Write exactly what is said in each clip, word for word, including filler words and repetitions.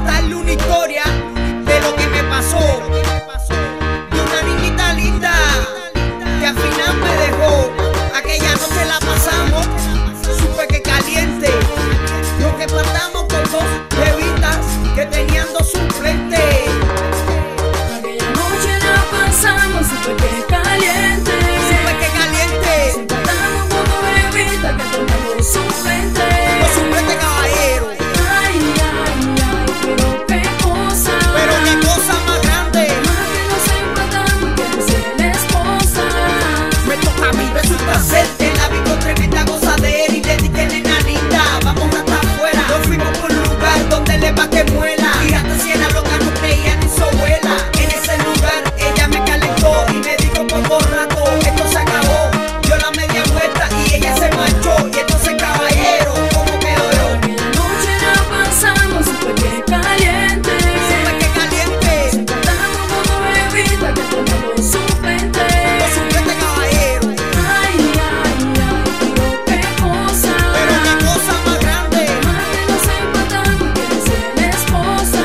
contarle una historia de lo que me pasó, de una niñita linda que al final me dejó. Aquella noche la pasamos supe que caliente, lo que pasamos con dos bebitas que tenían dos suplentes. Aquella noche la pasamos supe que caliente, supe que caliente, nos empatamos con dos bebitas que tenían dos suplentes. Los suplentes, caballero. Ay, ay, ay, pero qué cosa, pero qué cosa más grande. más que nos empatamos, quiero ser la esposa. Me toca a mí, resulta hacerte la vi con tremenda gozadera y le dije, nena linda, vamos hasta afuera. Nos fuimos por un lugar donde le va que muela, y hasta si era loca no creía ni su abuela. En ese lugar ella me calentó y me dijo poco rato, esto se acabó. Yo la media vuelta y ella se marchó, y entonces caballero, ¿cómo quedó yo? Aquella noche la pasamos supe que caliente, Supe que caliente, nos empatamos con dos bebitas que tenían dos suplentes. los suplentes, caballero. Ay, ay, ay, pero qué cosa, Pero qué cosa más grande. más que nos empatamos, quiero ser la esposa.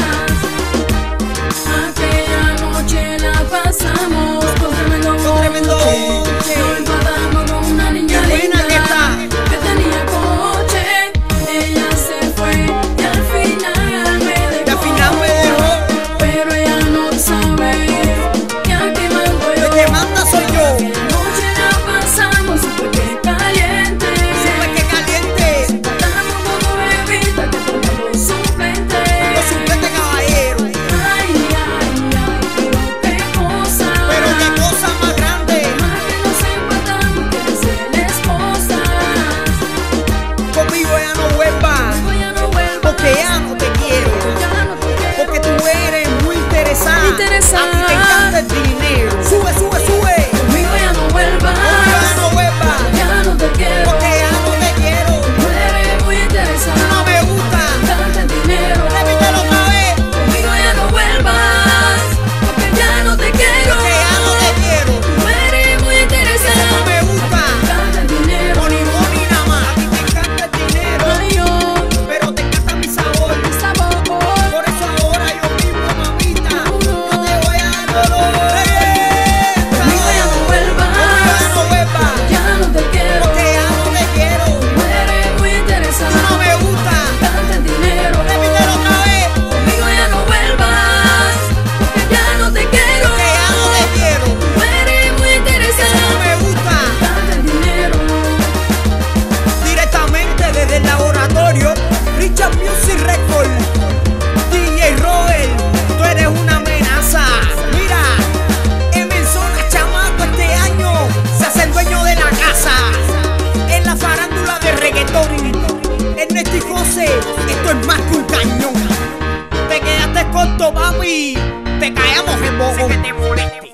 Aquella noche la pasamos con tremendo Con tremendo boche. boche. Nos empatamos con una niña Qué buena linda que está. que tenía coche. Ella se fue y al final me dejó. Y al final me dejó. Pero ella no sabe que aquí mando yo. El que manda soy yo. Aquella noche la pasamos supe que caliente, Supe que caliente, empatamos con dos bebitas que tenían dos suplentes. los suplentes, caballero. Ay, ay, ay, pero qué cosa, Pero qué cosa más grande. más que nos empatamos, quiero ser la esposa. Conmigo ya no vuelvas, Conmigo ya no vuelvas, porque ya no te quiero. ya no te quiero. Porque tú eres muy interesante. Interesante. A ti te encanta el dinero. Sube, sube, sube. Conmigo ya no vuelvas, Conmigo ya no vuelvas, ya no te quiero. porque ya no te quiero. Tú eres muy interesante, No me gusta. encanta el dinero. Repítelo otra vez. Conmigo ya no vuelvas, porque ya no te quiero. Porque ya no te quiero. Tú eres muy Eso interesante, no me gusta. encanta el dinero. Money, money nada más. A ti te encanta el dinero, Ay, yo, pero te encanta mi sabor. sabor. Por eso ahora yo mismo, mamita, no te voy a dar dolor. Conmigo ya no vuelvas, Conmigo ya no vuelvas, ya no te quiero. porque ya no te quiero. Tú eres muy interesante, No me gusta. encanta el dinero. Repítelo otra vez. Conmigo ya no vuelvas, porque ya no te quiero. Que ya no te quiero. Tú eres muy Eso no interesante, me gusta. encanta el dinero. Directamente desde el laboratorio Richard Music Record, D J Robert, tú eres una amenaza. Mira, Emerson Chamaco este año se hace el dueño de la casa en la farándula de reggaetón. Ernesto y José, esto es más que un cañón. Te quedaste corto, mami, te caemos en bojo.